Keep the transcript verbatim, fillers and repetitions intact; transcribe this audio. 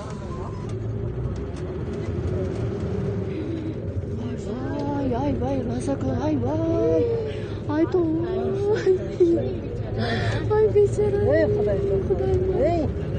Ay ay vay masak ay vay. Ay to. Ay becerra. Ey Xudoy, Xudoy. Ey